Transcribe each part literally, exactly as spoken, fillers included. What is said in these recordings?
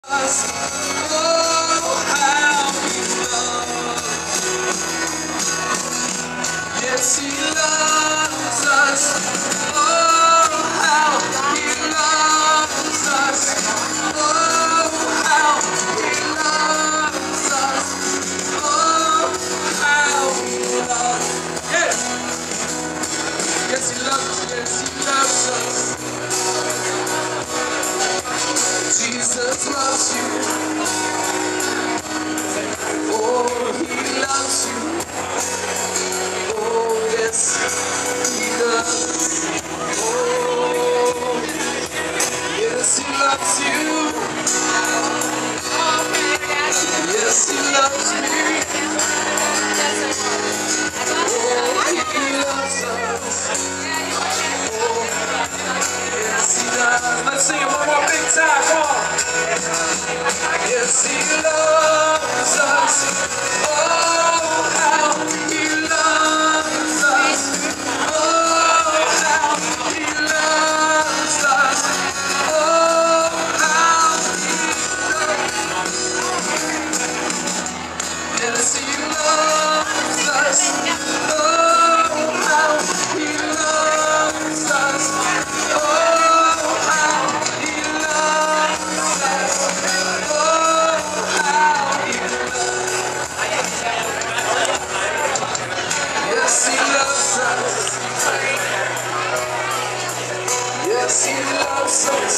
Oh, how he loves. Yes, he loves us. Oh, how he loves us. Oh, how he loves us. Oh, how he loves. Yes. Yes, he loves us. Yes, he loves us. Jesus loves you. Oh, he loves you. Oh, yes, he does. Oh, yes, he loves you. Yes, he loves me. Oh, he loves us. Oh, yes, he does. Let's sing it one more big time. Come on. Yes, he loves us. Oh, how he loves us. Oh, how he loves us. Oh, how he loves us. Yes, he loves us. Oh, how he loves us. Oh, how he loves us. Oh, how he Yes, he loves us. Yes, he loves us.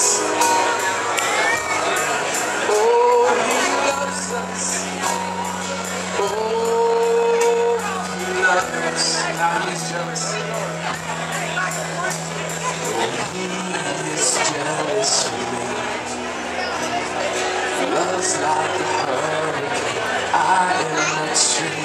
Oh, he loves us. Oh, he loves us. Now he's jealous. He is jealous of me. Love's like a hurricane. I am a tree.